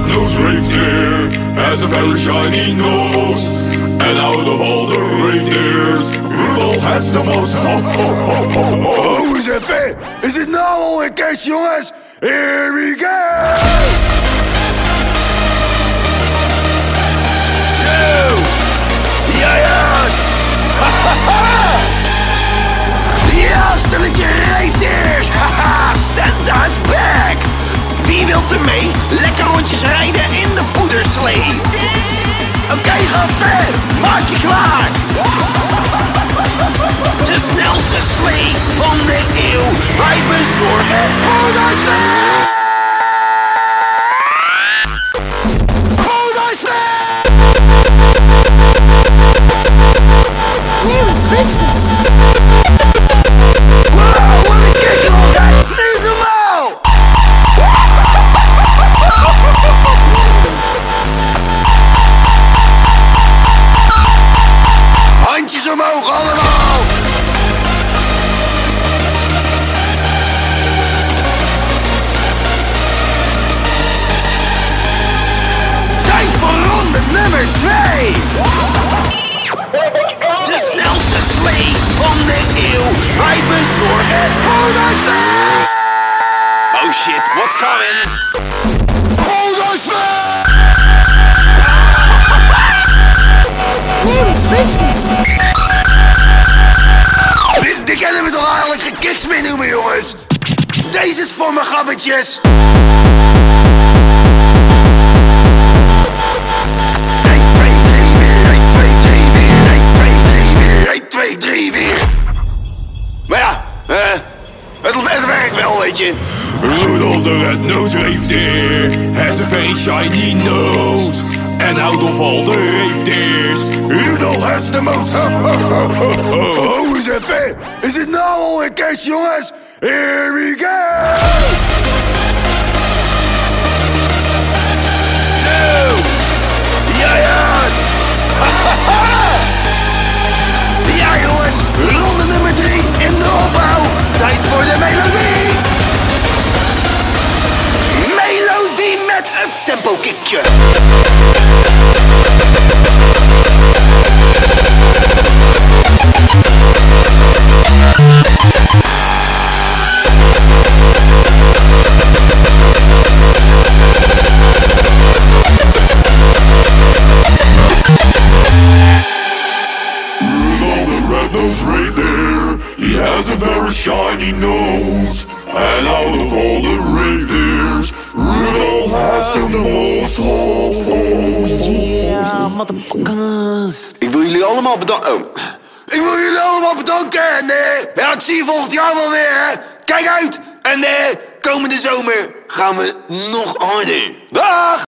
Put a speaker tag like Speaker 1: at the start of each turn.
Speaker 1: red-nosed reindeer has a very shiny nose. And out of all the reindeers, Rudolph has the most.
Speaker 2: Hoe eens even! Is het nou al een kerst, jongens? Here we go! Ja, ja! Ja, stelletje reindeers! Haha, Santa's back! Wie wilt er mee? Lekker rondjes rijden in de poederslee. Oké, gasten, maak je klaar! De snelste slee van de eeuw. Wij bezorgen Poedersneeuw! Poedersneeuw!
Speaker 3: Merry Christmas!
Speaker 2: Wow, wat een kick altijd! Niet normaal! Handjes omhoog allemaal! Tijd voor ronde nummer 2! De snelste slee van de eeuw! Wij bezorgen Poedersneeuw!
Speaker 4: Oh shit, what's coming?
Speaker 2: Poedersneeuw!
Speaker 3: Merry Christmas!
Speaker 2: Dit kennen we toch eigenlijk geen kiks meer noemen, jongens? Deze is voor mijn gabbetjes! 1, 2, 3 weer! Maar ja, het werkt wel, weet je.
Speaker 1: Rudolph the red-nosed reindeer has a very shiny nose. And out of all the reindeers, Rudolph has the most.
Speaker 2: Hoe eens even! Is het nou al een kerst, jongens? Here we go! Ja, ja! Ja, jongens, ronde nummer 3 in de opbouw. Tijd voor de melodie. Melodie met een tempo kickje.
Speaker 1: He has a very shiny nose. And out of all the reindeers, Rudolph has the most.
Speaker 3: Yeah, motherfuckers!
Speaker 2: Ik wil jullie allemaal bedanken. Ik wil jullie allemaal bedanken. En ja, ik zie je volgend jaar wel weer. Hè. Kijk uit. En komende zomer gaan we nog harder. Dag!